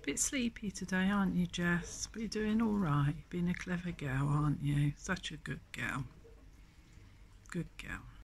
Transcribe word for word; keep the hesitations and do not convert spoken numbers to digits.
Bit sleepy today, aren't you, Jess? But you're doing all right. Being a clever girl, aren't you? Such a good girl. Good girl.